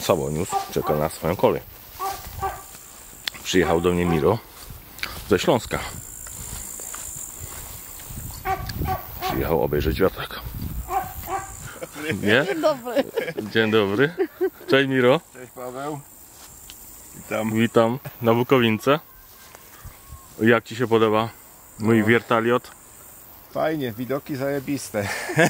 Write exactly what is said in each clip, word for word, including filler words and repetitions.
Sabonius czeka na swoją kolej. Przyjechał do mnie Miro ze Śląska. Przyjechał obejrzeć wiatrak. Nie? Dzień dobry. Dzień dobry. Cześć Miro. Cześć Paweł. Witam. Witam na Bukowince. Jak Ci się podoba mój no. wiertaliot? Fajnie, widoki zajebiste.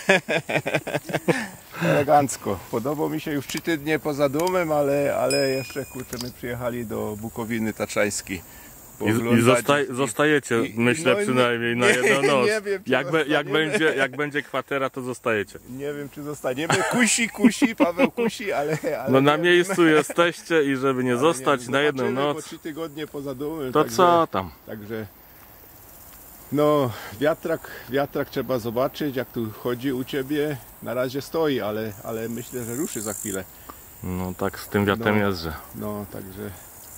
Elegancko. Podobał mi się już trzy tygodnie poza domem, ale, ale jeszcze kurczę, my przyjechali do Bukowiny Tatrzańskiej. I, i zostaj, zostajecie, i, myślę no, przynajmniej na jedną noc. Nie wiem, jak, be, jak, będzie, jak będzie kwatera, to zostajecie. Nie wiem, czy zostaniemy. Kusi, kusi, Paweł kusi, ale... ale no na miejscu wiem. Jesteście i żeby nie ale zostać nie, na jedną noc. Po trzy tygodnie poza domem. To także, co tam? Także... No, wiatrak, wiatrak trzeba zobaczyć, jak tu chodzi u Ciebie. Na razie stoi, ale, ale myślę, że ruszy za chwilę. No tak z tym wiatrem no, jest, że... No, także...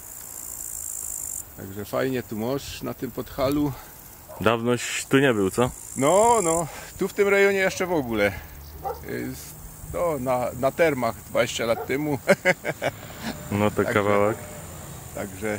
Także fajnie tu możesz na tym Podhalu. Dawnoś tu nie był, co? No, no, tu w tym rejonie jeszcze w ogóle. No, na, na termach dwadzieścia lat temu. No to także, kawałek. Także...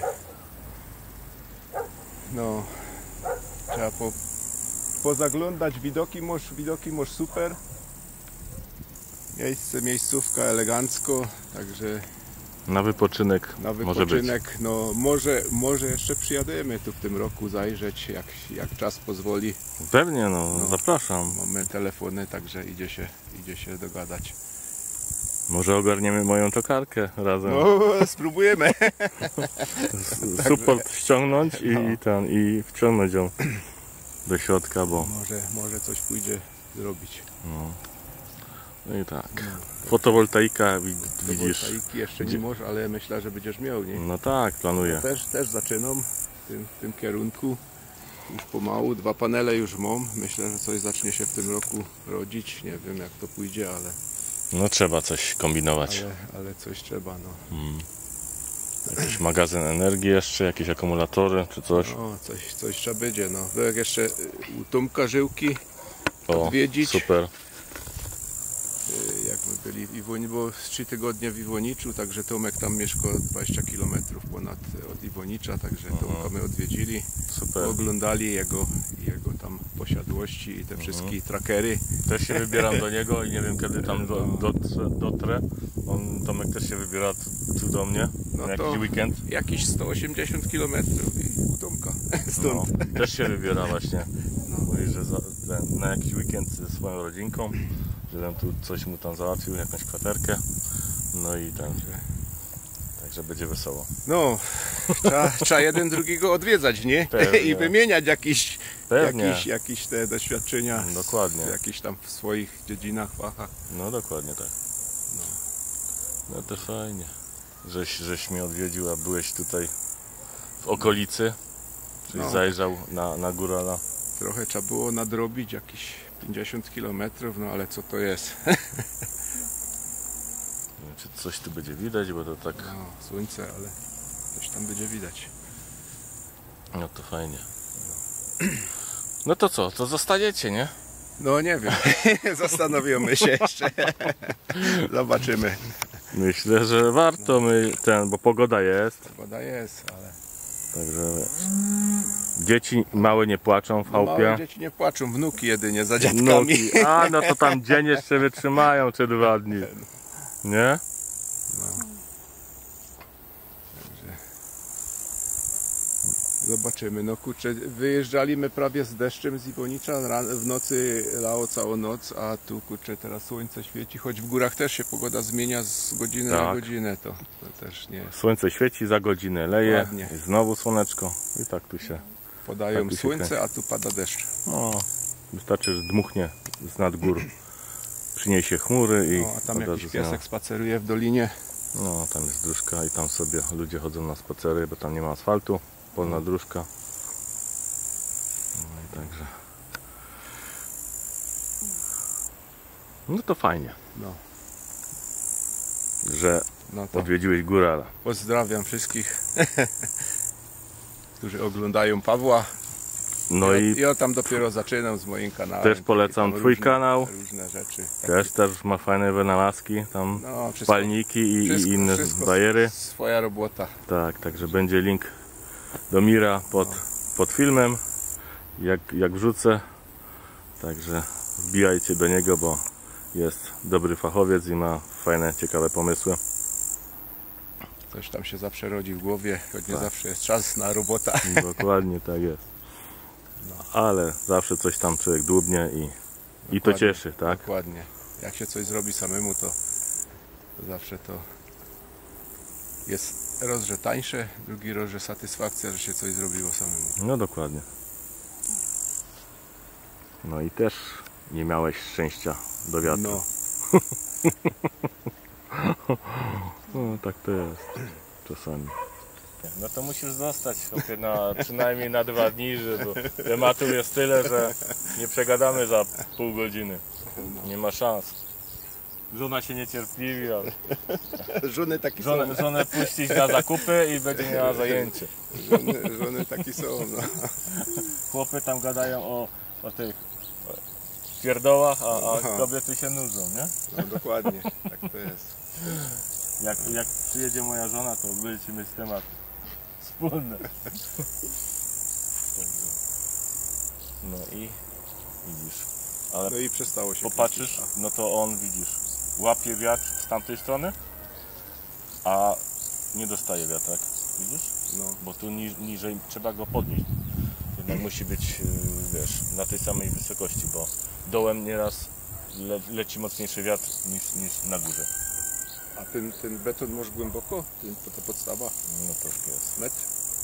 No... Trzeba po, pozaglądać, widoki masz, widoki masz super. Miejsce, miejscówka elegancko, także... Na wypoczynek, na wypoczynek może być. No może, może jeszcze przyjademy tu w tym roku zajrzeć, jak, jak czas pozwoli. Pewnie, no, no zapraszam. Mamy telefony, także idzie się, idzie się dogadać. Może ogarniemy moją tokarkę razem. No, spróbujemy. Support ściągnąć i, no. ten, i wciągnąć ją do środka, bo... Może, może coś pójdzie zrobić. No, no i tak. No, fotowoltaika widzisz. Fotowoltaiki jeszcze nie możesz, ale myślę, że będziesz miał, nie? No tak, planuję. No, też, też zaczynam w tym, w tym kierunku. Już pomału, dwa panele już mam. Myślę, że coś zacznie się w tym roku rodzić. Nie wiem, jak to pójdzie, ale... No trzeba coś kombinować. Ale, ale coś trzeba, no. Hmm. Jakiś magazyn energii jeszcze, jakieś akumulatory czy coś. No, coś, coś trzeba będzie, no. Jak jeszcze u Tomka Żyłki o, odwiedzić. Super. Jak my byli w Iwoni, bo z trzy tygodnie w Iwoniczu, także Tomek tam mieszka dwadzieścia kilometrów ponad od Iwonicza, także Tomka my odwiedzili. Super. Oglądali jego, jego tam posiadłości i te wszystkie mhm. trackery. Też się wybieram do niego i nie wiem kiedy tam do, dotrę, dotrę. On, Tomek też się wybiera tu, tu do mnie no na jakiś weekend. Jakieś sto osiemdziesiąt kilometrów i u Tomka stąd. No, też się wybiera właśnie. No. Mówi, że za, ten, na jakiś weekend ze swoją rodzinką. Żebym tu coś mu tam załatwił, jakąś kwaterkę. No i ten, także będzie wesoło. No, trzeba, trzeba jeden drugiego odwiedzać, nie? Pewnie. I wymieniać jakieś, Pewnie. jakieś, jakieś te doświadczenia. Dokładnie. Jakieś tam w swoich dziedzinach, fachach. No dokładnie tak. No, no to fajnie, żeś, żeś mnie odwiedził, a byłeś tutaj w okolicy, czyli no. zajrzał na, na górala. Trochę trzeba było nadrobić, jakieś pięćdziesiąt kilometrów, no ale co to jest? Nie wiem, czy coś tu będzie widać, bo to tak... No, słońce, ale coś tam będzie widać. No to fajnie. No to co, to zostaniecie, nie? No nie wiem, zastanowimy się jeszcze. Zobaczymy. Myślę, że warto my ten, bo pogoda jest. Pogoda jest, ale... Także wiesz. Dzieci małe nie płaczą w chałupie. No, małe dzieci nie płaczą, wnuki jedynie za dziadkami. Wnuki. A no to tam dzień jeszcze wytrzymają czy dwa dni. Nie? No. Także zobaczymy. No kurczę, wyjeżdżaliśmy prawie z deszczem z Iwonicza, w nocy lało całą noc, a tu kurczę teraz słońce świeci, choć w górach też się pogoda zmienia z godziny tak. na godzinę, to, to też nie. Słońce świeci, za godzinę leje, ładnie. I znowu słoneczko i tak tu się podają tak tu słońce, się a tu pada deszcz. No, wystarczy, że dmuchnie z nad gór, przyniesie chmury i... No, a tam jakiś piesek no. spaceruje w dolinie. No, tam jest dróżka i tam sobie ludzie chodzą na spacery, bo tam nie ma asfaltu, polna dróżka. No i także... No to fajnie, no. że no to odwiedziłeś górala. Pozdrawiam wszystkich, którzy oglądają Pawła. No ja, i ja tam dopiero zaczynam z moim kanałem. też polecam tam twój różne, kanał. Różne rzeczy. Też, też ma fajne wynalazki, tam No, wszystko, palniki i, wszystko, i inne wszystko bajery. Swoja robota. Tak, także będzie link do Mira pod, No. pod filmem, jak, jak wrzucę. Także wbijajcie do niego, bo jest dobry fachowiec i ma fajne, ciekawe pomysły. Coś tam się zawsze rodzi w głowie, choć nie Tak. zawsze jest czas na robota. Dokładnie tak jest. Ale zawsze coś tam człowiek dłubnie i, i to Dokładnie. cieszy, tak? Dokładnie. Jak się coś zrobi samemu, to, to zawsze to jest raz, że tańsze, drugi raz, że satysfakcja, że się coś zrobiło samemu. No dokładnie. No i też nie miałeś szczęścia do wiatru. No, No tak to jest czasami. No to musisz zostać chłopie, na, przynajmniej na dwa dni, że bo tematów jest tyle, że nie przegadamy za pół godziny. Nie ma szans. Żona się niecierpliwi, ale żony takie żonę, są. żonę puścić na zakupy i będzie miała zajęcie. Żony, żony takie są, no. Chłopy tam gadają o, o tych pierdołach, a, a Aha. kobiety się nudzą, nie? No dokładnie, tak to jest. Jak, jak przyjedzie moja żona, to będziecie mieć temat wspólny. No i widzisz. Ale No i przestało się popatrzysz, kręcić. no to on widzisz, łapie wiatr z tamtej strony, a nie dostaje wiatrak, widzisz? No, Bo tu ni niżej trzeba go podnieść. Jednak musi być, yy, wiesz, na tej samej wysokości, bo dołem nieraz le leci mocniejszy wiatr niż, niż na górze. a ten, ten beton masz głęboko? Ten, to, to podstawa? No troszkę jest. Metr?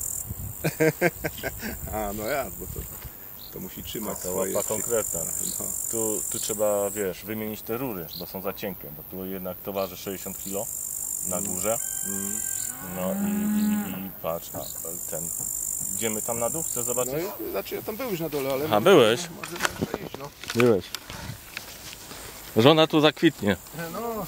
A, no ja, bo to, to musi trzymać To swoje. łapa konkretna. No, Tu, tu trzeba, wiesz, wymienić te rury, bo są za cienkie, bo tu jednak to waży sześćdziesiąt kilo na górze. mm. No i, i, i patrz, a ten, idziemy tam na dół, chcesz zobaczyć? No i znaczy ja tam byłem już na dole, ale... A, byłeś? Może jeszcze iść, no. Byłeś. Żona tu zakwitnie. No.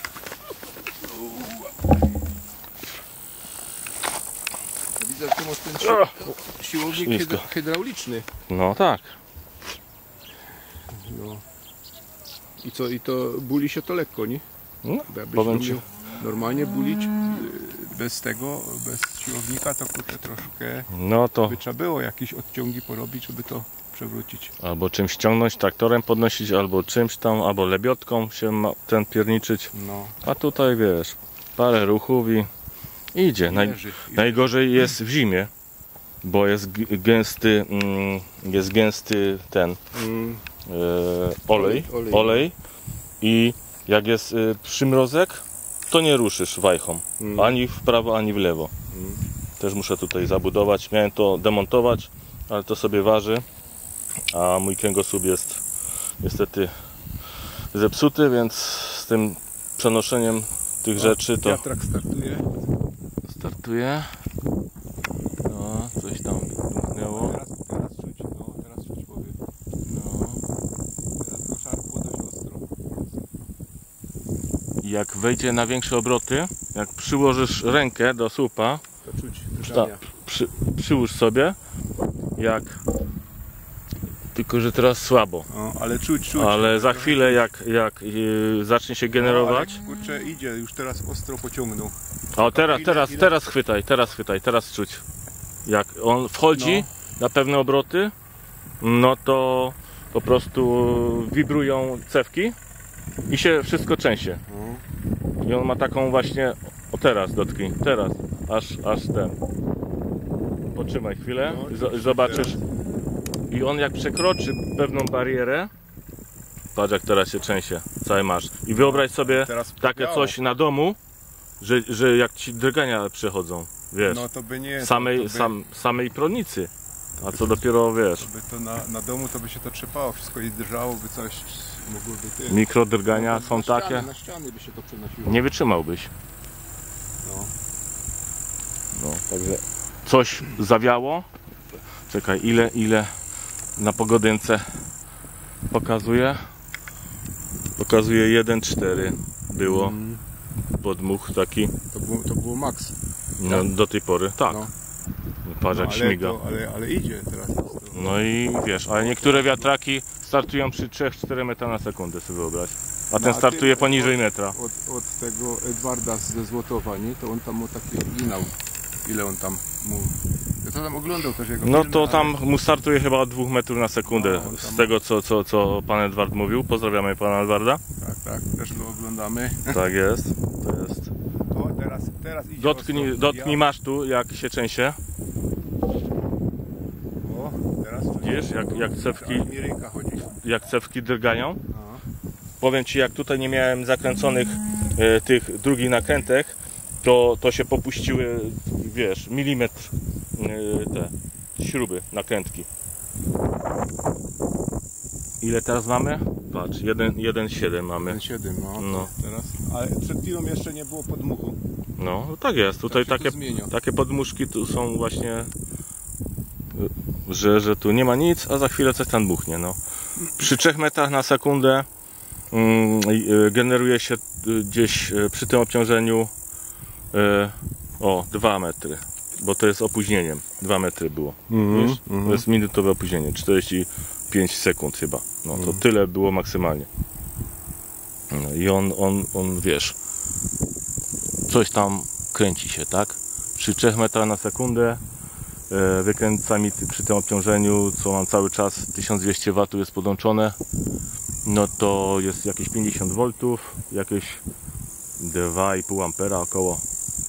Widzę, że tu masz ten si- siłownik Ślisko. hydra- hydrauliczny. No tak. No. I co, i to buli się to lekko, nie? No, Bo jakbyś powiem ci, umiał normalnie bulić y, bez tego, bez siłownika, to kurczę troszkę no to by trzeba było jakieś odciągi porobić, żeby to przewrócić. albo czymś ściągnąć, traktorem podnosić, albo czymś tam, albo lebiotką się ma ten pierniczyć. No, A tutaj wiesz, parę ruchów i idzie. Naj, leży. najgorzej jest w zimie, bo jest g- gęsty, mm, jest gęsty ten Mm, e, olej, Olej, olej, olej. i jak jest e, przymrozek, to nie ruszysz wajchą, Mm. ani w prawo, ani w lewo. Mm. Też muszę tutaj zabudować, miałem to demontować, ale to sobie waży, a mój kręgosłup jest niestety zepsuty, więc z tym przenoszeniem tych rzeczy to Wiatrak startuje. startuje. No, coś tam dmuchnęło. Teraz, teraz czuć, no, teraz czuć powiem. No. Teraz to szarpło dość ostro. I jak wejdzie na większe obroty, jak przyłożysz rękę do słupa, To czuć ta, drgania. przy, przyłóż sobie, jak tylko że teraz słabo, No, ale czuć, czuć. ale za chwilę jak, jak yy, zacznie się generować. No, ale, kurczę, idzie, już teraz ostro pociągnął. O teraz, ile- teraz, ile- teraz chwytaj, teraz chwytaj, teraz czuć. Jak on wchodzi na pewne obroty, no to po prostu wibrują cewki i się wszystko trzęsie. No. I on ma taką właśnie, o teraz dotknij, teraz, aż, aż ten. Potrzymaj chwilę No, i zo- zobaczysz. I on jak przekroczy pewną barierę, patrz jak teraz się trzęsie, cały masz. I wyobraź sobie Teraz takie biało. coś na domu, że, że jak ci drgania przechodzą, wiesz, No to by nie. samej, to by, sam, samej pronicy. A co dopiero, wiesz, to by to na, na domu to by się to trzepało, wszystko i drżało, by coś mogłoby ty. mikrodrgania No, są na ściany, takie, Na ściany by się to przenosiło. nie wytrzymałbyś. No. No, także coś zawiało. Czekaj, ile, ile na pogodynce pokazuje? Pokazuje jeden cztery było Mm, podmuch taki, to, było, to było maks. no, do tej pory. Tak, No. patrz jak ale, śmiga. to, ale, ale idzie teraz. Jest to. No i wiesz, ale niektóre wiatraki startują przy trzy cztery metra na sekundę, sobie wyobraź. A ten No, a startuje ty- poniżej metra. Od, od tego Edwarda ze Złotowa, nie? To on tam mu taki oryginał. Ile on tam mu... Ja to tam oglądał też jego No filmy, to ale- tam mu startuje chyba od dwóch metrów na sekundę. No, on tam- Z tego co, co, co pan Edward mówił. Pozdrawiamy pana Edwarda. Tak, tak, też go oglądamy. Tak jest. To jest. O, teraz, teraz idzie Dotknij, ostro. dotknij masztu, jak się trzęsie. O, teraz Widzisz, jak, jak cewki, aż mi ręka chodzi. jak cewki drgają. No. Powiem ci, jak tutaj nie miałem zakręconych e, tych drugich nakrętek, to, to się popuściły, wiesz, milimetr e, te śruby, nakrętki. Ile teraz mamy? Patrz, jeden przecinek siedem mamy. jeden siedem, no. No. Teraz, ale przed chwilą jeszcze nie było podmuchu. No, tak jest. Tutaj Tak się takie, to zmienia. takie podmuszki tu są właśnie, że, że tu nie ma nic, a za chwilę coś tam buchnie. No. Przy trzech metrach na sekundę mm, y, generuje się y, gdzieś y, przy tym obciążeniu y, o dwa metry, bo to jest opóźnieniem. dwa metry było. Mhm, Wiesz? mhm. To jest minutowe opóźnienie, czterdzieści pięć sekund chyba. No to Mhm. tyle było maksymalnie. No i on, on, on wiesz, coś tam kręci się, tak? Przy trzech metrach na sekundę e, wykręca mi ty- przy tym obciążeniu, co mam cały czas, tysiąc dwieście watów jest podłączone, no to jest jakieś pięćdziesiąt woltów, jakieś dwa i pół ampera około,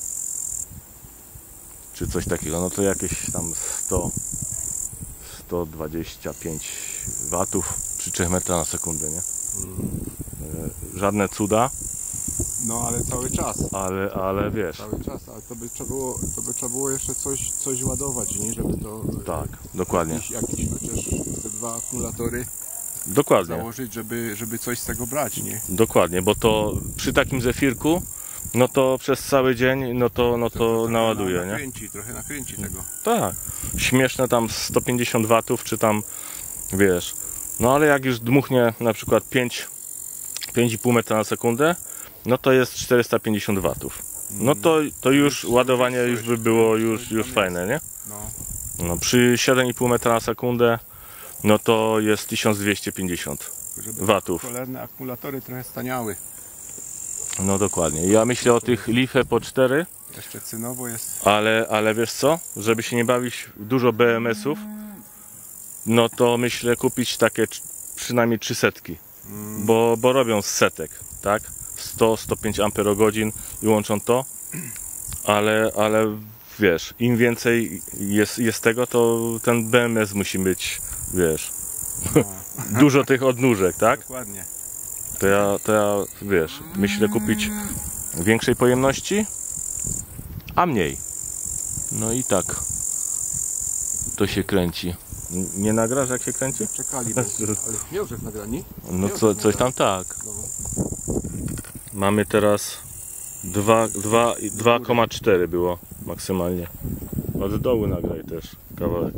czy coś takiego, no to jakieś tam sto, sto dwadzieścia pięć watów przy trzech metrach na sekundę, nie? E, Żadne cuda, No ale cały czas. ale, ale wiesz, Cały czas, ale to by trzeba było, to by trzeba było jeszcze coś, coś ładować, nie? Żeby to... tak, dokładnie, Jakiś, jakiś chociaż te dwa akumulatory dokładnie. założyć, żeby, żeby coś z tego brać, nie? Dokładnie, bo to przy takim zefirku, no to przez cały dzień, no to, no to trochę naładuje, nie? nakręci, trochę nakręci tego. Tak, śmieszne tam sto pięćdziesiąt watów, czy tam, wiesz, no ale jak już dmuchnie na przykład pięć, pięć i pół metra na sekundę, no to jest czterysta pięćdziesiąt watów. No to, to już ładowanie już by było już, już fajne, nie? No, No przy siedem i pół metra na sekundę, no to jest tysiąc dwieście pięćdziesiąt żeby watów. cholerne akumulatory trochę staniały. No dokładnie. Ja myślę o tych Leaf'e po cztery, Jeszcze cynowo jest. ale, ale wiesz co? Żeby się nie bawić w dużo B M S-ów, no to myślę kupić takie cz- przynajmniej trzy setki, bo, bo robią z setek, tak? sto, sto pięć amperogodzin i łączą to, ale, ale wiesz, im więcej jest, jest tego, to ten B M S musi być, wiesz, No, dużo tych odnóżek, tak? dokładnie. To ja, to ja, wiesz, myślę kupić większej pojemności, a mniej. No i tak to się kręci. N- Nie nagrasz, jak się kręci? Czekali, bo, ale miał żech nagrani? No co, coś tam tak. No, Mamy teraz dwa przecinek cztery było maksymalnie. Od dołu nagraj też kawałek.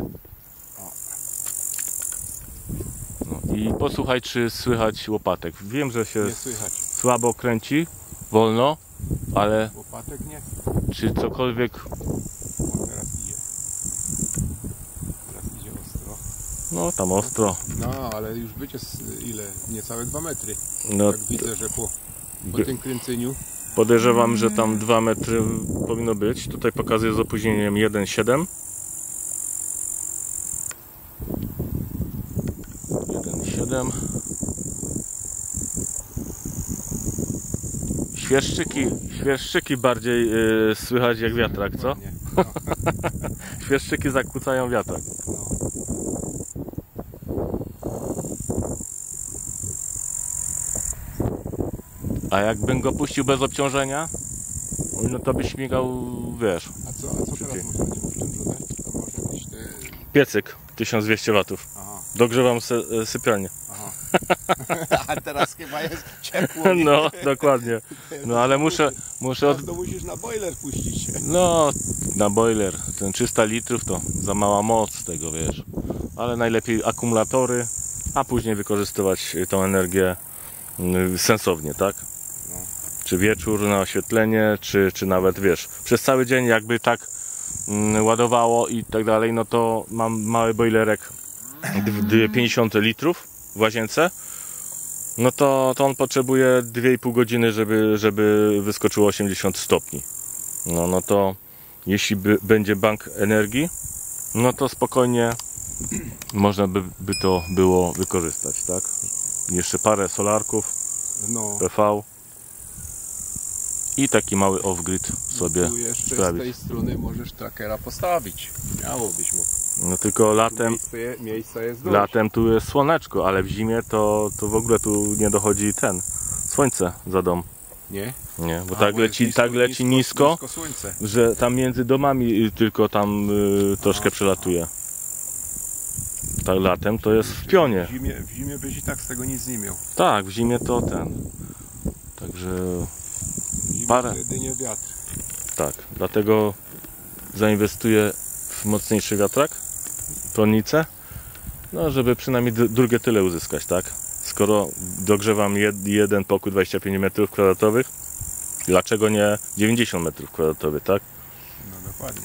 No i posłuchaj, czy słychać łopatek. Wiem, że się nie słychać. słabo kręci, wolno, ale Łopatek nie? czy cokolwiek, O, teraz idzie. Teraz idzie ostro. no tam ostro. No, ale już będzie z, ile? Niecałe dwa metry. No, Tak widzę, że po, po By- tym kręceniu. podejrzewam, że tam dwa metry powinno być. Tutaj pokazuję z opóźnieniem jeden przecinek siedem. jeden przecinek siedem. Świerszczyki, świerszczyki bardziej yy, słychać jak wiatrak, co? Dokładnie. No, Świerszczyki zakłócają wiatrak. no. A jakbym go puścił bez obciążenia, no to by śmigał, wiesz, A co, a co teraz można będzie w tym dodać? To może jakieś te... piecyk tysiąc dwieście watów. Aha, Dogrzewam sy e, sypialnię. aha. A teraz chyba jest ciepło. nie? No, dokładnie. No ale muszę, muszę od... Teraz to musisz na boiler puścić. No, na boiler. Ten trzysta litrów to za mała moc tego, wiesz. Ale najlepiej akumulatory, a później wykorzystywać tą energię mm, sensownie, tak? No. Czy wieczór na oświetlenie, czy, czy nawet, wiesz, przez cały dzień jakby tak mm, ładowało i tak dalej, no to mam mały boilerek pięćdziesiąt litrów w łazience, no to, to on potrzebuje dwie i pół godziny, żeby, żeby wyskoczyło osiemdziesiąt stopni. No, no to jeśli by, będzie bank energii, no to spokojnie można by, by to było wykorzystać, tak? Jeszcze parę solarków, no. P V i taki mały off-grid sobie tu jeszcze sprawić. z tej strony możesz trackera postawić. Miało byś mógł. No tylko latem, Miejsce, miejsca jest dość. latem tu jest słoneczko, ale w zimie to, to w ogóle tu nie dochodzi ten słońce za dom. Nie? Nie, bo A, tak bo jest leci, nisko, tak leci nisko, nisko, nisko słońce. że tam między domami y, tylko tam y, troszkę Aha. przelatuje. Tak latem to jest w pionie. W zimie, w zimie byś i tak z tego nic nie miał. Tak, w zimie to ten. Także W zimie Parę. jedynie wiatr. tak, dlatego zainwestuję w mocniejszy wiatrak, prądnicę, no żeby przynajmniej d- drugie tyle uzyskać, tak? Skoro dogrzewam jed, jeden pokój dwadzieścia pięć metrów kwadratowych, dlaczego nie dziewięćdziesiąt metrów kwadratowych, tak? No dokładnie.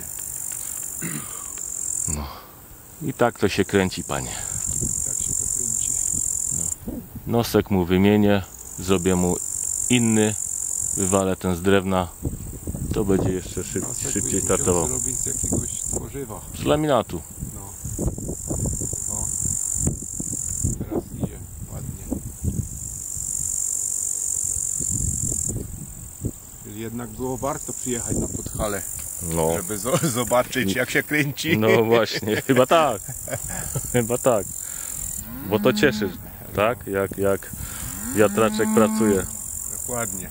I tak to się kręci, panie. Tak się to kręci. Nosek mu wymienię, zrobię mu inny, wywalę ten z drewna, to będzie jeszcze szyb, Nosek szybciej byś musiał startował. zrobić z jakiegoś tworzywa. Z laminatu. No. O. Teraz idzie ładnie. Czyli jednak było warto przyjechać na Podhale, No, żeby zo- zobaczyć jak się kręci. no właśnie, chyba tak. Chyba tak. Bo to cieszy, tak? Jak, jak wiatraczek pracuje. Dokładnie.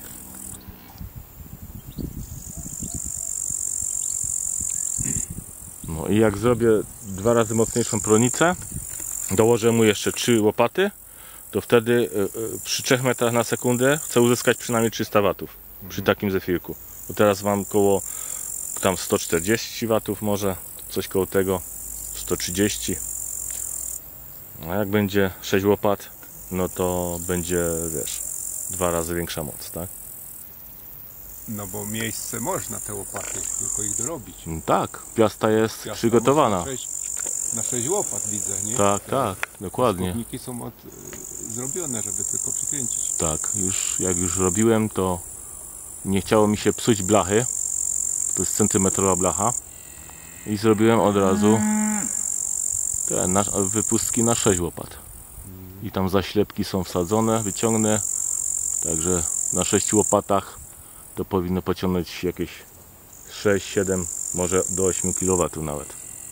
No i jak zrobię dwa razy mocniejszą pronicę, dołożę mu jeszcze trzy łopaty, to wtedy y, y, przy trzech metrach na sekundę chcę uzyskać przynajmniej trzysta watów przy takim zefirku. Bo teraz mam koło tam sto czterdzieści watów może, coś koło tego, sto trzydzieści. A jak będzie sześć łopat, no to będzie, wiesz, dwa razy większa moc, tak? No bo miejsce można te łopaty, tylko ich dorobić. No tak, piasta jest Piasta przygotowana. Na sześć, na sześć łopat widzę, nie? Tak, tak, dokładnie. Składniki są od, y, zrobione, żeby tylko przykręcić. Tak, już jak już robiłem, to nie chciało mi się psuć blachy. To jest centymetrowa blacha. I zrobiłem od razu te na, wypustki na sześć łopat. I tam zaślepki są wsadzone, wyciągnę. Także na sześciu łopatach to powinno pociągnąć jakieś sześć siedem, może do ośmiu kilowatów nawet.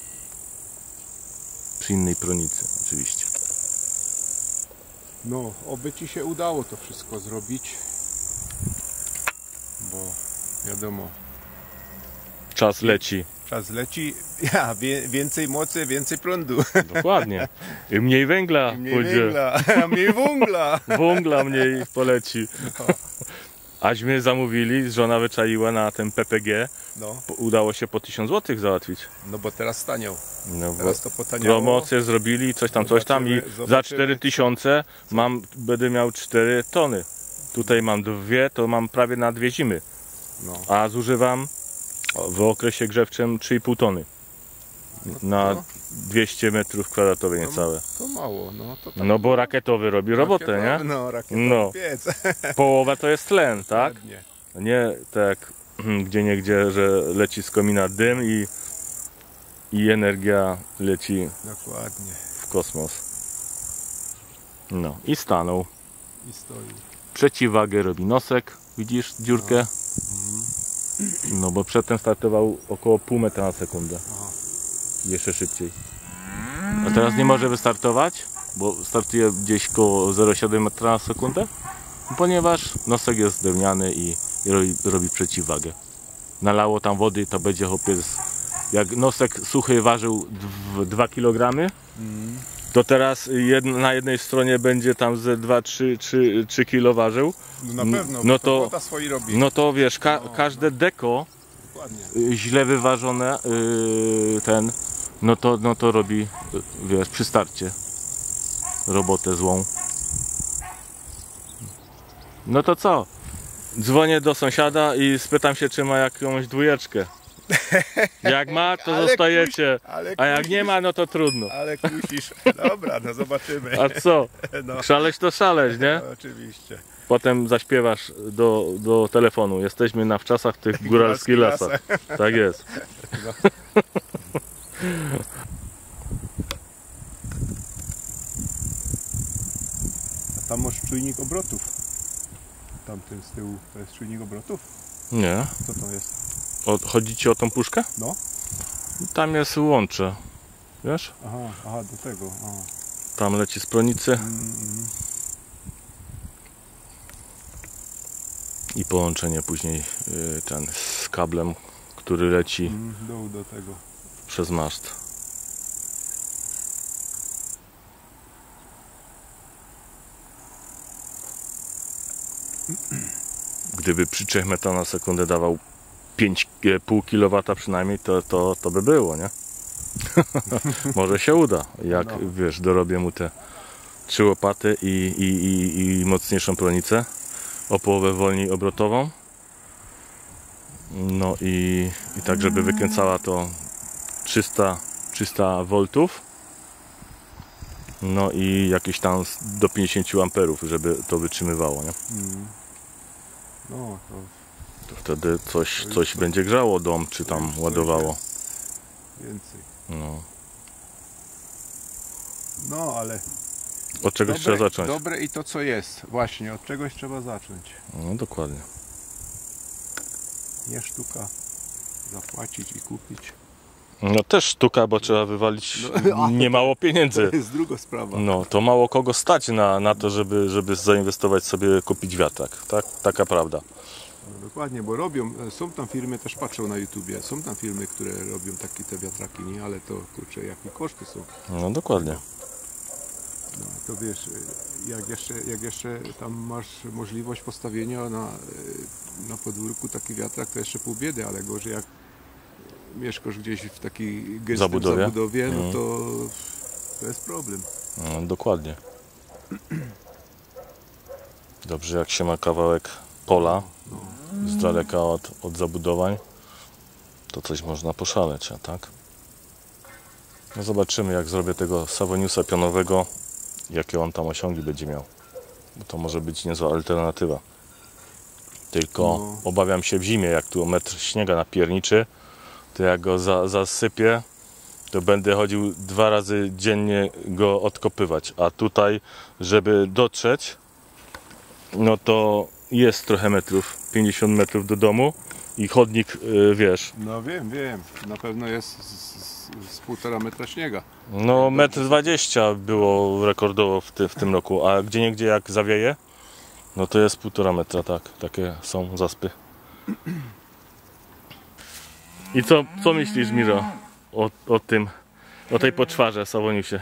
Przy innej pronicy oczywiście. No, oby Ci się udało to wszystko zrobić. Bo wiadomo, Czas leci. czas leci, ja, wie, więcej mocy, więcej prądu. Dokładnie. I mniej węgla Mniej pójdzie. węgla, mniej węgla. Węgla mniej poleci. Aśmy zamówili, żona wyczaiła na ten P P G. No, Udało się po tysiąc złotych załatwić. no bo teraz staniał. No bo Teraz to potaniało. promocję zrobili, coś tam, coś tam i Zobaczymy- za zobaczymy, cztery tysiące mam, będę miał cztery tony. Tutaj mam dwie, to mam prawie na dwie zimy. No. A zużywam w okresie grzewczym trzy i pół tony. Na to- dwieście metrów kwadratowych niecałe. To mało, no to tak. No bo rakietowy robi robotę, Rakietowy, nie? No, rakietowy No. piec. Połowa to jest tlen, tak? Dokładnie. Nie tak gdzie niegdzie, że leci z komina dym i, i energia leci Dokładnie. w kosmos. No i stanął. I stoi. Przeciwwagę robi nosek, widzisz dziurkę? No bo przedtem startował około pół metra na sekundę. Aha. Jeszcze szybciej. A teraz nie może wystartować, bo startuje gdzieś koło zero przecinek siedem metra na sekundę, ponieważ nosek jest drewniany i, i robi, robi przeciwwagę. Nalało tam wody, to będzie chłopiec, jak nosek suchy ważył dwa kilogramy, to teraz jed, na jednej stronie będzie tam ze dwa trzy kilo ważył. No na pewno, No bo to- woda swoi robi. No to wiesz, ka, No, każde deko Dokładnie. y, źle wyważone, y, ten, no to, no to robi, y, wiesz, przy starcie robotę złą. No to co? Dzwonię do sąsiada i spytam się, czy ma jakąś dwójeczkę. Jak ma, to Ale zostajecie, kuś- ale a jak kusisz. nie ma, no to trudno. Ale kusisz. Dobra, no zobaczymy. A co? No, Szaleć to szaleć, nie? oczywiście. Potem zaśpiewasz do, do telefonu. Jesteśmy na wczasach tych góralskich Góralskich lasach. Tak jest. A tam masz czujnik obrotów. Tamtym z tyłu to jest czujnik obrotów? Nie. Co to jest? O, chodzi ci o tą puszkę? No. Tam jest łącze. Wiesz? Aha, aha, do tego. Aha. Tam leci z pronicy. Mm, mm. I połączenie później y, ten z kablem, który leci Mm, dół do tego. przez maszt. Gdyby przy trzech metrach na sekundę dawał pięć i pół kilowata przynajmniej, to, to, to by było, nie? Może się uda, jak No. wiesz, dorobię mu te trzy łopaty i, i, i, i mocniejszą pronicę o połowę wolniej obrotową. No i, i tak, żeby wykręcała to trzysta, trzysta woltów. No i jakieś tam do pięćdziesięciu amperów, żeby to wytrzymywało, nie? Mm. No, to To wtedy coś, coś będzie grzało dom, czy tam już coś ładowało. jest więcej. No. No, ale Od czegoś trzeba zacząć. Dobre i to co jest. Właśnie, od czegoś trzeba zacząć. No dokładnie. Nie sztuka zapłacić i kupić. No też sztuka, bo trzeba wywalić No, a, niemało pieniędzy. To jest druga sprawa. No to mało kogo stać na, na to, żeby, żeby zainwestować sobie, kupić wiatrak. Tak? Taka prawda. No, dokładnie, bo robią, są tam firmy, też patrzą na YouTubie, są tam firmy, które robią takie te wiatraki, nie? Ale to kurczę, jakie koszty są. No dokładnie. No, to wiesz, jak jeszcze, jak jeszcze tam masz możliwość postawienia na, na podwórku taki wiatrak, to jeszcze pół biedy, ale gorzej jak mieszkasz gdzieś w takiej gęstej Zabudowie? zabudowie, no Mhm. to, to jest problem. No, dokładnie. Dobrze, jak się ma kawałek pola z daleka od, od zabudowań, to coś można poszaleć, a tak? No zobaczymy, jak zrobię tego Savoniusa pionowego, jakie on tam osiągi będzie miał. Bo to może być niezła alternatywa. Tylko No. obawiam się w zimie, jak tu o metr śniega napierniczy, to jak go za, zasypię, to będę chodził dwa razy dziennie go odkopywać. A tutaj, żeby dotrzeć, no to jest trochę metrów, pięćdziesiąt metrów do domu i chodnik, yy, wiesz, No wiem, wiem, na pewno jest z, z, z półtora metra śniega. no metr dwadzieścia było rekordowo w, ty, w tym roku, a gdzie niegdzie jak zawieje, no to jest półtora metra, tak, takie są zaspy. I co, co myślisz, Miro, o, o tym, o tej poczwarze Savoniusie?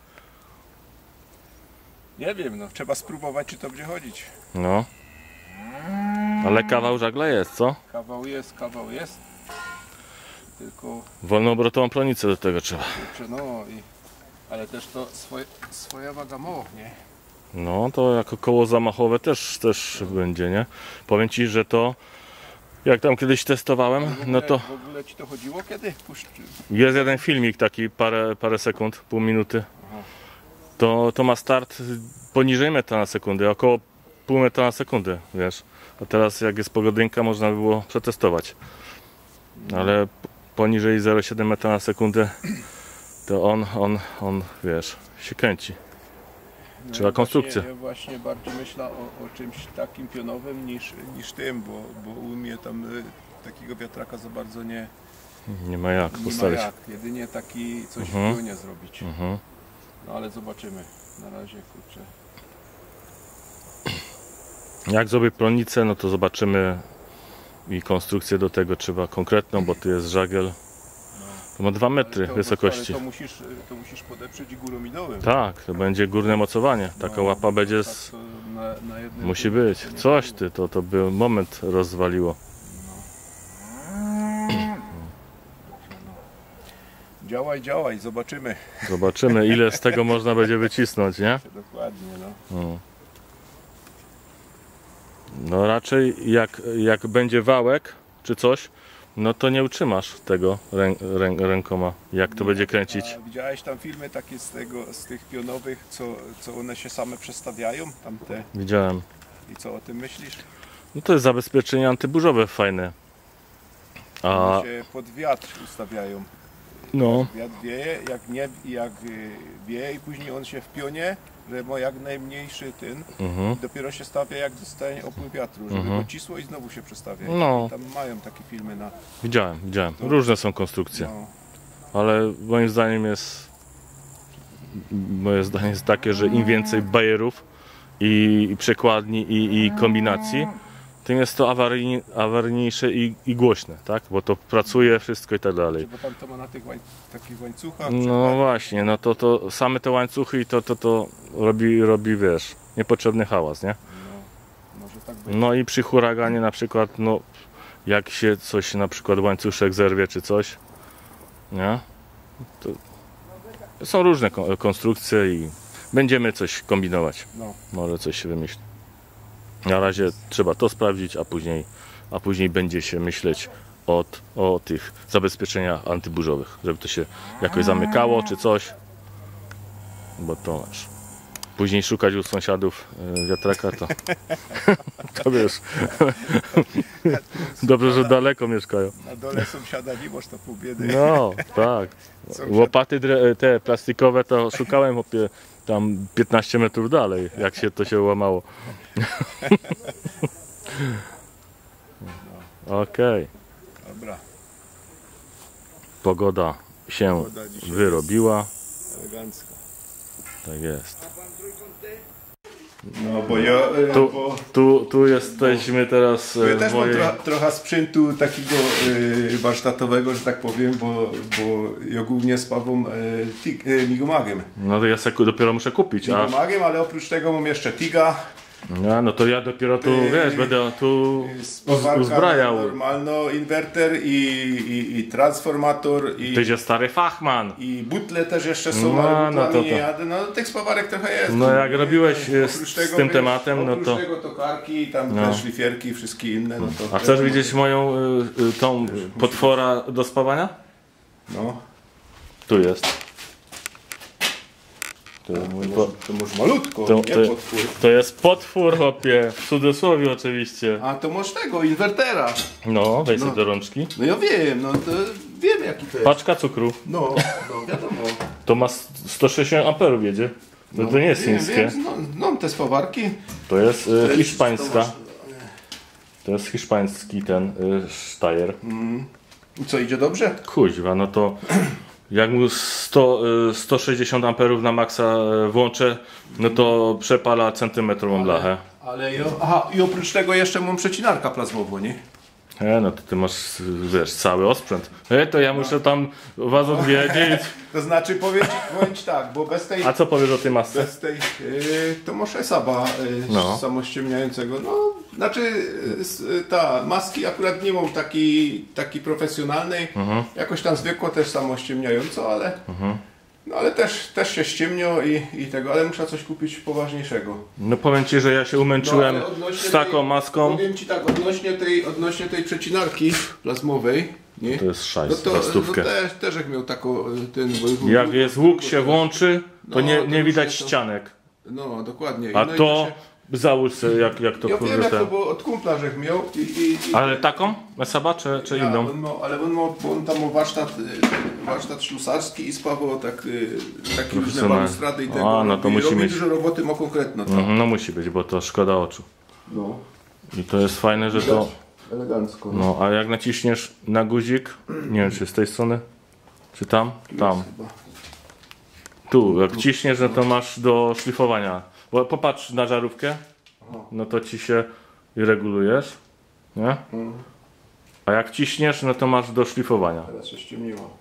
Nie wiem, no trzeba spróbować, czy to będzie chodzić. No, ale kawał żagla jest, co? Kawał jest, kawał jest. Tylko, Wolnoobrotową pronicę do tego trzeba. kurczę, no i... Ale też to swoje, swoja waga mało, nie? No to jako koło zamachowe też, też będzie, nie? Powiem Ci, że to jak tam kiedyś testowałem, W ogóle, no to w ogóle ci to chodziło kiedy? Puszczy. jest jeden filmik taki, parę, parę sekund, pół minuty. Aha. To, to ma start poniżej metra na sekundę, około pół metra na sekundę, wiesz. A teraz jak jest pogodynka, można by było przetestować. Ale p- poniżej zero przecinek siedem metra na sekundę to on, on, on, wiesz, się kręci. No Trzeba ja konstrukcję. Właśnie, ja właśnie bardziej myślę o, o czymś takim pionowym niż, niż tym, bo, bo u mnie tam y, takiego wiatraka za bardzo nie, Nie ma jak nie ma postawić. jak. Jedynie taki coś Mhm. w pionie zrobić. Mhm. No ale zobaczymy. Na razie kurczę. Jak zrobię pronicę, no to zobaczymy i konstrukcję do tego trzeba konkretną, bo tu jest żagiel. To ma dwa metry Ale to, wysokości. Ale to musisz, to musisz podeprzeć i góromidowym. Tak, to będzie górne mocowanie. Taka No, łapa będzie tak z... to na, na jednym Musi tym być. to nie Coś paliło. ty, to, to by moment rozwaliło. Działaj, działaj, zobaczymy. Zobaczymy, ile z tego można będzie wycisnąć, nie? Dokładnie, no. No, no raczej jak, jak będzie wałek czy coś, No to nie utrzymasz tego rę, rę, rękoma, jak to Nie, będzie kręcić. A widziałeś tam filmy takie z tego, z tych pionowych, co, co one się same przestawiają? Tamte. Widziałem. I co o tym myślisz? No to jest zabezpieczenie antyburzowe fajne. A One się pod wiatr ustawiają. no, Wiatr wieje, jak nie, jak y, wieje i później on się w pionie, że ma jak najmniejszy ten, mhm. dopiero się stawia jak dostanie opływ wiatru, żeby Mhm. go cisło i znowu się przestawia. No. I tam mają takie filmy na... widziałem, widziałem. Różne są konstrukcje, No, ale moim zdaniem jest, moje zdanie jest takie, że im więcej bajerów i, i przekładni i, i kombinacji, tym jest to awaryjni, awaryjniejsze i, i głośne, tak? Bo to pracuje wszystko i tak dalej. bo tam to ma na tych łań, takich łańcuchach. No właśnie, no to, to same te łańcuchy i to, to, to robi, robi, wiesz, niepotrzebny hałas, nie? No, może tak być. No i przy huraganie na przykład, no jak się coś, na przykład łańcuszek zerwie czy coś, nie? To są różne kon- konstrukcje i będziemy coś kombinować. No. Może coś się wymyśli. Na razie trzeba to sprawdzić, a później, a później będzie się myśleć od, o tych zabezpieczeniach antyburzowych, żeby to się jakoś zamykało czy coś. Bo to masz. Później szukać u sąsiadów y, wiatraka, to, to wiesz. Dobrze, że daleko mieszkają. Na dole sąsiada nie masz to pół biedy. No, tak. Łopaty dre- te plastikowe to szukałem opie, tam piętnaście metrów dalej, jak się to się łamało. Okej. Dobra, Pogoda się Pogoda dzisiaj wyrobiła. elegancko. Tak jest. No bo ja, e, Tu, bo, tu, tu jesteśmy teraz bo ja e, też w mam mojej... trochę, trochę sprzętu takiego e, warsztatowego, że tak powiem, bo, bo ja głównie z Pawłem e, tig, e, migomagiem. No to ja sobie dopiero muszę kupić, a Migomagiem, ale oprócz tego mam jeszcze Tiga. no, no to ja dopiero tu, Yy, wiesz, będę tu Spawarka uzbrajał. normalno, inwerter i, i, i transformator i, Tyś jest stary fachman. i butle też jeszcze są, No, ale no butlami to nie to. jadę. No tych spawarek trochę jest. No jak robiłeś Oprócz z, z tego, tym wiesz, tematem, no oprócz to... tego tokarki, tam No. te szlifierki i wszystkie inne, no to... A chcesz widzieć moją y, y, tą potwora do spawania? No, Tu jest. To, mój to, po, może, to może malutko, to, nie to, potwór. to jest potwór, chłopie, w cudzysłowie oczywiście. A to masz tego, inwertera. No, weź No. sobie do rączki. No ja wiem, no to wiem jaki to jest. Paczka cukru. No, no wiadomo. To ma sto sześćdziesiąt amperów jedzie. To, to nie jest wiem, chińskie. wiem, no, no te spawarki. To jest y, To jest- hiszpańska. to masz- To jest hiszpański ten y, Steyr. I co, idzie dobrze? Kuźwa, no to jak mu sto, y, sto sześćdziesiąt amperów na maksa y, włączę, no to przepala centymetrową blachę. Ale ja, aha, i oprócz tego jeszcze mam przecinarka plazmową, nie? E, no to ty masz, wiesz, cały osprzęt. E, to ja muszę tam was odwiedzić. To znaczy powiem ci, powiem ci tak, bo bez tej, A co powiesz o tej masce? bez tej yy, to może Saba yy, No. samościemniającego. No, znaczy yy, s- yy, ta maski akurat nie mam takiej taki profesjonalnej, Mhm. jakoś tam zwykło też samościemniająco, ale no, ale też, też się ściemnio i, i tego, ale muszę coś kupić poważniejszego. No powiem ci, że ja się umęczyłem No, ale odnośnie z taką tej- maską. Powiem ci tak, odnośnie tej, odnośnie tej przecinarki plazmowej, nie? To jest szajs, No to, za no stówkę. też, też jak miał taką ten... bo- Jak jest łuk się włączy, to No, nie, to nie już widać to- ścianek. No, dokładnie. A no i to się- załóż sobie, jak, jak to Ja wiem kurde jak to ten. było od kumpla, żech miał i... i, i Ale taką? Mesaba czy, czy ja, inną? on ma, ale on, ma, bo on tam ma warsztat, y, warsztat ślusarski i spawał tak, y, takie różne Profesjonalnie. balustrady i tego. A, no to robi, musi robi mieć. dużo roboty ma konkretno. To. Mhm, no musi być, bo to szkoda oczu. No, I to jest fajne, że to... elegancko. No, a jak naciśniesz na guzik, nie wiem czy z tej strony, czy tam? Tam. Chyba. Tu, jak ciśniesz, no to masz do szlifowania. Bo popatrz na żarówkę, no to ci się i regulujesz, nie? A jak ciśniesz, no to masz do szlifowania. Teraz się ściemniło.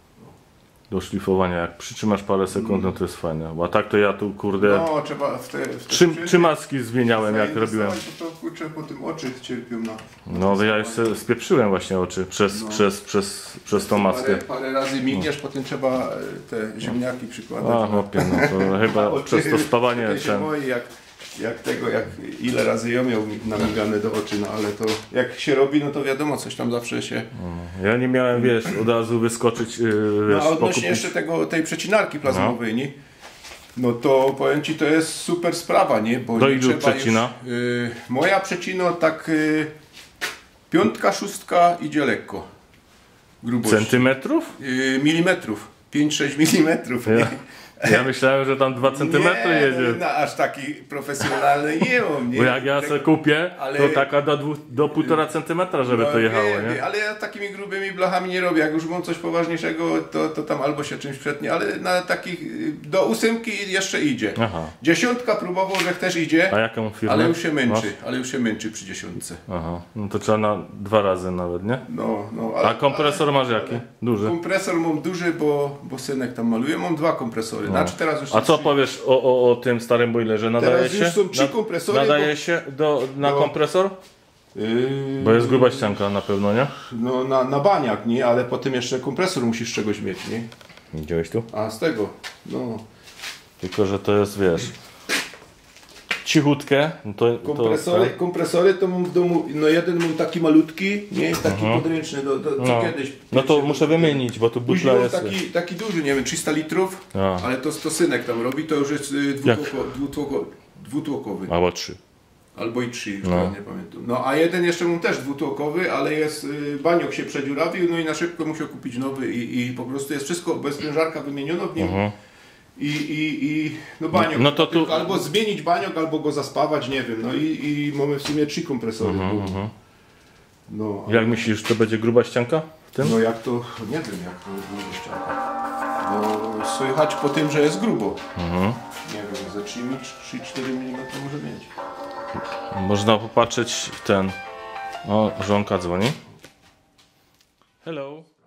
Do szlifowania, jak przytrzymasz parę sekund, no to jest fajne. Bo a tak to ja tu, kurde, No, trzeba w te... W te trzy, sprzęty- trzy maski zmieniałem jak robiłem. To, to kurczę, po tym oczy cierpią na... No to ja jeszcze spieprzyłem właśnie oczy przez, przez, przez, przez tą maskę. Parę, parę razy migniesz, potem trzeba e, te ziemniaki przykładać. A chłopie, no to chyba Oczy- przez to spawanie wtedy się ten. boi, jak, jak tego, jak ile razy ja miał namigane do oczy, no ale to jak się robi, no to wiadomo, coś tam zawsze się... Ja nie miałem, wiesz, od razu wyskoczyć, yy, wiesz, No a odnośnie pokupić... jeszcze tego, tej przecinarki plazmowej, no. nie? No to powiem Ci, to jest super sprawa, nie? Bo do nie ilu trzeba przecina? Już, yy, moja przecina tak yy, piątka, szóstka idzie lekko. Grubości. Centymetrów? Yy, milimetrów. pięć sześć milimetrów. Ja, ja myślałem, że tam dwa centymetry nie, jedzie. No, aż taki profesjonalny nie mam. Nie? Bo jak ja sobie kupię, ale... to taka do, dwu, do półtora centymetra, żeby no, to jechało, nie, nie? Ale ja takimi grubymi blachami nie robię. Jak już mam coś poważniejszego, to, to tam albo się czymś przetnie, ale na takich do ósemki jeszcze idzie. Aha. Dziesiątka próbował, że też idzie, A jaką firmę? ale już się męczy, masz? ale już się męczy przy dziesiątce. Aha, no to trzeba na dwa razy nawet, nie? No, no, ale, A kompresor ale, masz jaki? ale, Duży? Kompresor mam duży, bo, bo synek tam maluje. Mam dwa kompresory. No. Znaczy teraz już A co trzy. powiesz o, o, o tym starym boilerze? Nadaje Teraz się? już są trzy kompresory, Nadaje bo- się do, na No. kompresor? Yy, Bo jest gruba ścianka na pewno, nie? No na, na baniak, nie? Ale potem jeszcze kompresor musisz czegoś mieć, nie? Widziałeś tu? A z tego, no. Tylko, że to jest, wiesz, cichutkie. No to, Kompresory, to, kompresory to mam w domu, no jeden mam taki malutki, nie? Taki podręczny, do, do, co no. kiedyś. no to pierwszy- muszę wymienić, bo tu Później butla mam jest... taki, taki duży, nie wiem, trzysta litrów, A. ale to, to synek tam robi, to już jest y, dwutłoko, dwutłoko, dwutłokowy. Albo trzy. Albo i trzy, już No. teraz nie pamiętam. No a jeden jeszcze mam też dwutłokowy, ale jest, y, baniok się przedziurawił, no i na szybko musiał kupić nowy i, i po prostu jest wszystko, bez sprężarka wymieniono w nim. Mhm. I, i, i no baniok, No to tu- tylko albo zmienić baniok, albo go zaspawać, nie wiem, no i, i mamy w sumie trzy kompresory. Mhm, bo- No, a- Jak myślisz, to będzie gruba ścianka w tym? no jak to, nie wiem jak to będzie ścianka. No słychać po tym, że jest grubo. Mhm. Nie wiem, ze trzy cztery milimetry może mieć. Można popatrzeć w ten... O, żonka dzwoni. Hello.